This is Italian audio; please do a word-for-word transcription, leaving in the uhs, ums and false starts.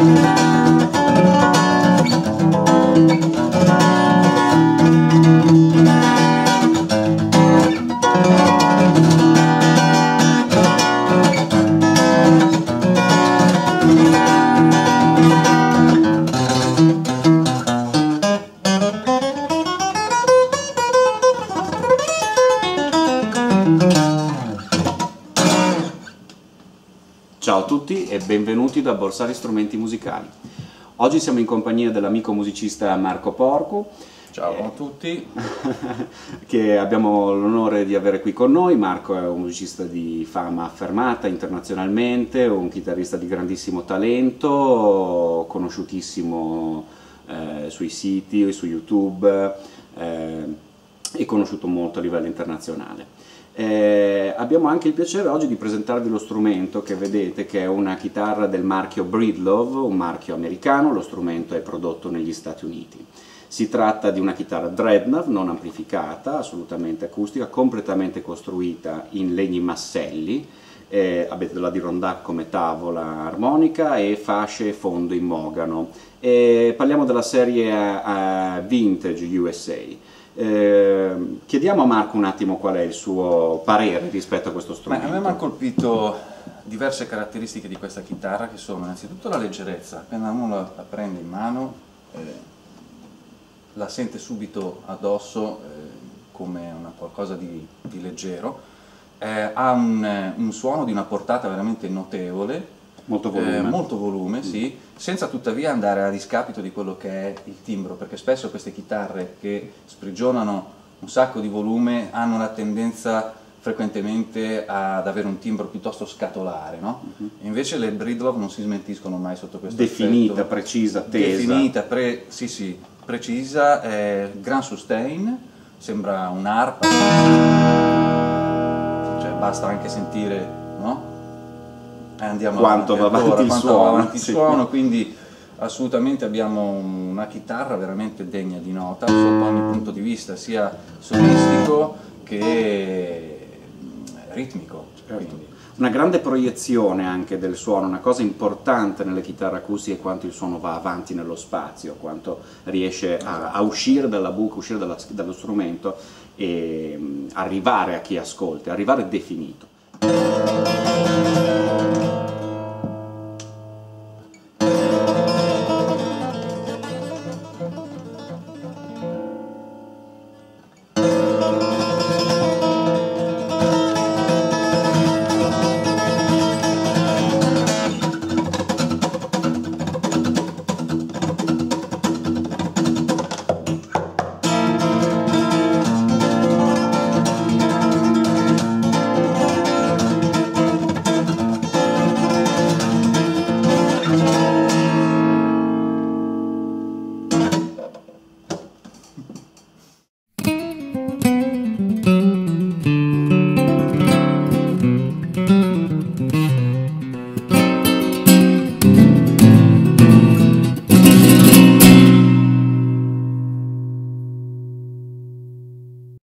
Ciao a tutti e benvenuti da Borsari Strumenti Musicali. Oggi siamo in compagnia dell'amico musicista Marco Porcu. Ciao a tutti. Che abbiamo l'onore di avere qui con noi. Marco è un musicista di fama affermata internazionalmente, un chitarrista di grandissimo talento, conosciutissimo eh, sui siti e su YouTube eh, e conosciuto molto a livello internazionale. Eh, abbiamo anche il piacere oggi di presentarvi lo strumento che vedete, che è una chitarra del marchio Breedlove, un marchio americano. Lo strumento è prodotto negli Stati Uniti. Si tratta di una chitarra Dreadnought non amplificata, assolutamente acustica, completamente costruita in legni masselli. Eh, avete della Adirondack come tavola armonica e fasce e fondo in mogano. Eh, parliamo della serie uh, Vintage U S A. Eh, chiediamo a Marco un attimo qual è il suo parere rispetto a questo strumento. Beh, a me mi hanno colpito diverse caratteristiche di questa chitarra, che sono innanzitutto la leggerezza. Appena uno la, la prende in mano eh, la sente subito addosso eh, come una qualcosa di, di leggero. Eh, ha un, un suono di una portata veramente notevole. Molto volume. Eh, molto volume, sì, senza tuttavia andare a discapito di quello che è il timbro, perché spesso queste chitarre che sprigionano un sacco di volume hanno la tendenza frequentemente ad avere un timbro piuttosto scatolare, no? Uh-huh. Invece le Breedlove non si smentiscono mai sotto questo Definita, aspetto. precisa, tesa. Definita, pre, sì sì, precisa, eh, gran sustain, sembra un'arpa, cioè basta anche sentire, no? Andiamo quanto avanti, va avanti ancora, il quanto suono, va avanti il sì. suono, quindi assolutamente abbiamo una chitarra veramente degna di nota sotto ogni punto di vista, sia solistico che ritmico. Certo. Una grande proiezione anche del suono, una cosa importante nelle chitarre acustiche è quanto il suono va avanti nello spazio, quanto riesce a, a uscire dalla buca, uscire dalla, dallo strumento e um, arrivare a chi ascolta, arrivare definito.